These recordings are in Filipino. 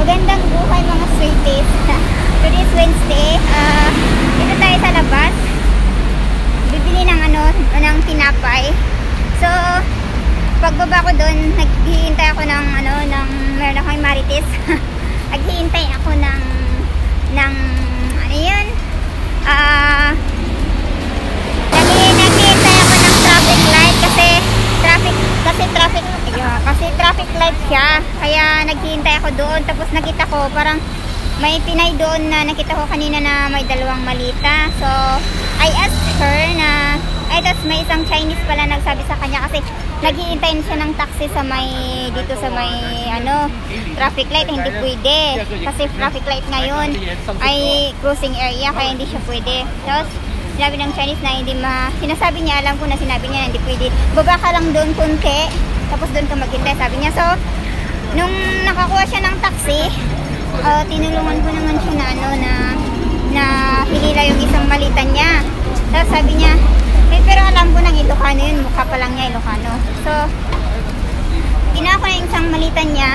Magandang buhay mga sweeties. Today's Wednesday. Dito tayo sa labas. Bibili ng ng tinapay. So, pagbaba ko doon, naghihintay ako ng meron akong Marites. Naghihintay ako ng ano yun? Naghihintay ako ng traffic light kasi traffic light siya. Kaya naghihintay ako doon. Tapos nakita ko parang may Pinay doon na nakita ko kanina na may dalawang malita. So I asked her na tapos may isang Chinese pala nagsabi sa kanya kasi naghihintay siya ng taxi sa dito sa may traffic light. Hindi pwede kasi traffic light ngayon ay cruising area kaya hindi siya pwede. Tapos sinabi ng Chinese na sinasabi niya, alam ko na sinabi niya na hindi pwede. Baba ka lang doon kunti, tapos doon ka maghintay, sabi niya. So, nung nakakuha siya ng taxi, tinulungan ko naman siya na hinila yung isang malita niya. Tapos sabi niya, pero alam ko ng Ilocano yun, mukha pa lang niya Ilocano. So, ginawa ko na yung isang malita niya,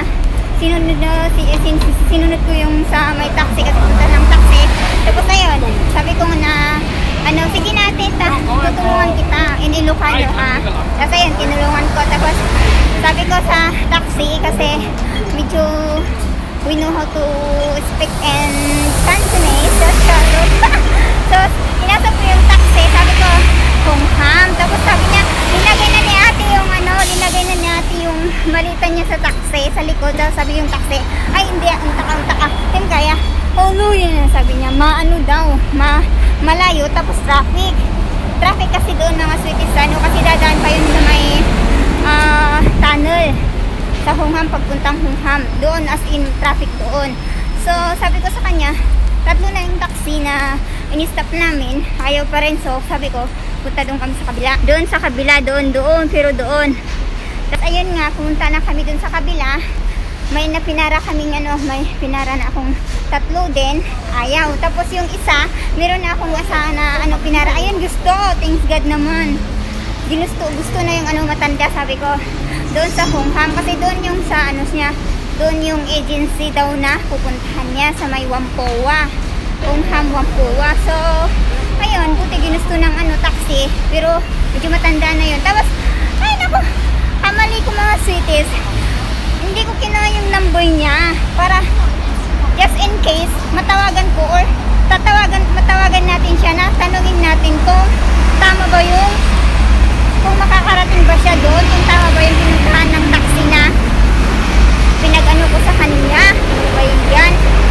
sinunod ko yung sa may taxi kasi punta ng taxi. Tapos ayun, sabi ko na sige natin, tutulungan kita in Ilocano Tapos ayun, tinulungan ko. Tapos sabi ko sa taxi kasi medyo we know how to speak in Cantonese. So inasap ko yung taxi, sabi ko Hongham. Tapos sabi niya, linagay na ni ate yung malita niya sa taxi, sa likod. Tapos sabi yung taxi, ay hindi, ang taka kaya yun, sabi niya, malayo, tapos traffic kasi doon mga sweeties, kasi dadaan pa yun sa may tunnel sa Hongham, pagpuntang Hongham doon, as in traffic doon. So sabi ko sa kanya, tatlo na yung taxi na in-stop namin, ayaw pa rin. So sabi ko, punta doon kami sa kabila, pero doon. Tapos ayun nga, pumunta na kami doon sa kabila. May napinara kaming may pinara na akong tatlo din, ayaw. Tapos yung isa, meron na akong na pinara, ayun, gusto, thanks God naman. Gusto na yung matanda, sabi ko, doon sa Hongham, kasi doon yung sa niya, doon yung agency daw na pupuntahan niya sa may Whampoa, Hongham, Whampoa. So ayun, buti ginusto ng taxi, pero medyo matanda na yun. Tapos ay naku, kamali ko mga sweeties, hindi ko kinuha yung number niya para just in case matawagan ko or matawagan natin siya na tanungin natin kung tama ba kung makakarating ba siya doon, kung tama ba yung pinuntahan ng taxi na pinag-ano ko sa kanya. Ano ba yan?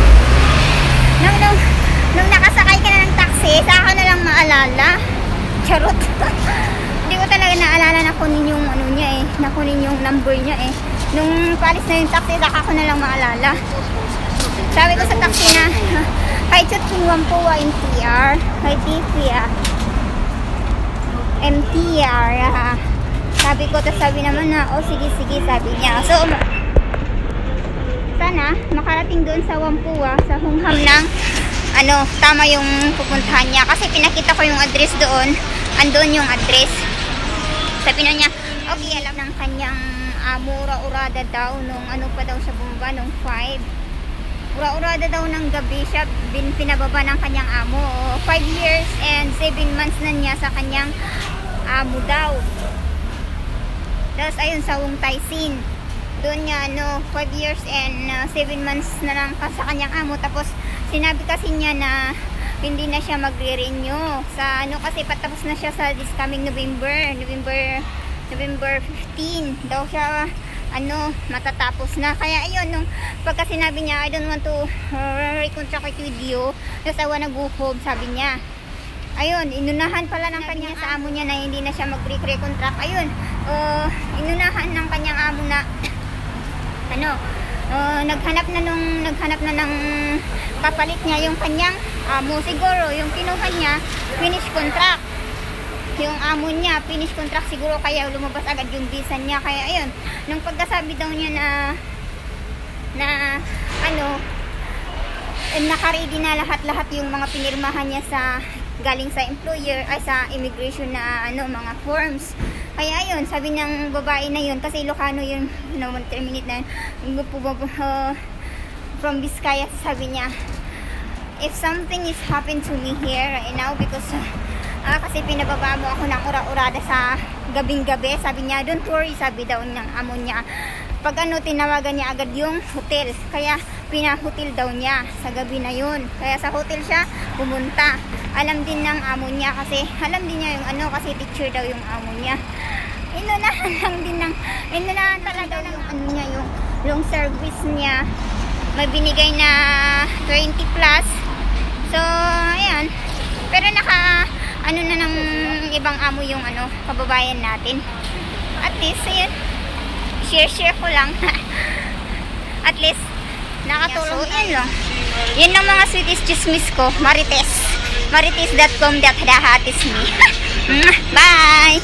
Nung nakasakay ka na ng taxi, saka na lang maalala. Charot. Hindi ko talaga naalala na kunin yung niya nakunin yung number niya Nung palis na yung taxi, saka ko na lang maalala. Sabi ko sa taxi na, kahit sa Whampoa MTR, kahit MTR, sabi ko, tapos sabi naman na, sige, sabi niya. So, sana, makarating doon sa Whampoa, sa Hongham ng, tama yung pupuntahan niya. Kasi pinakita ko yung address doon, andun yung address. Sabi na niya, okay, alam ng kanyang ura-urada daw nung pa daw siya bumaba nung 5. Ura-urada daw ng gabi siya pinababa ng kanyang amo. 5 years and 7 months na niya sa kanyang amo daw. Tapos ayun sa Wong Tai Sin, doon niya 5 years and 7 months na lang sa kanyang amo. Tapos sinabi kasi niya na hindi na siya magre-renew sa kasi patapos na siya sa this coming November 15 daw siya matatapos na. Kaya ayun, nung pagka sinabi niya, I don't want to recontract with you, just I wanna go home, sabi niya. Ayun, inunahan pala ng kanya sa amo niya na hindi na siya mag-recontract. Ayun, inunahan ng kanyang amo na naghanap na ng kapalit niya yung kanyang amo. Siguro yung kinuha niya finish contract, yung amo niya finish contract siguro, kaya lumabas agad yung visa niya. Kaya ayun, nung pagkasabi daw niya na naka-ready na lahat yung mga pinirmahan niya galing sa employer ay sa immigration na mga forms. Kaya ayun, sabi ng babae na yun, kasi Ilocano yun, 1 minute na from Vizcaya, sabi niya, if something is happen to me here right now, because kasi pinababa mo ako ng ura-urada sa gabing-gabi, sabi niya, don't worry, sabi daw ng amo niya. Pag tinawagan niya agad yung hotel, kaya pinahotel daw niya sa gabi na yun. Kaya sa hotel siya pumunta. Alam din ng amo niya, kasi alam din niya yung kasi teacher daw yung amo niya. Inunahan lang din ng, inunahan talaga yung niya, yung service niya. May binigay na 20 plus. So, ayan. Pero na ng ibang amo yung kababayan natin. At least, ayan. Share ko lang. At least, nakatulong. So, yan lang. Yan ang mga sweetest chismis ko. Marites. Marites.com.me. Bye!